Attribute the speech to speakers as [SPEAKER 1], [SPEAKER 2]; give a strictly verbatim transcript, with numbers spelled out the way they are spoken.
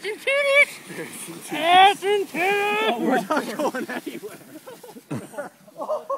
[SPEAKER 1] Ass and titties! Ass and titties!
[SPEAKER 2] Oh, we're not going anywhere.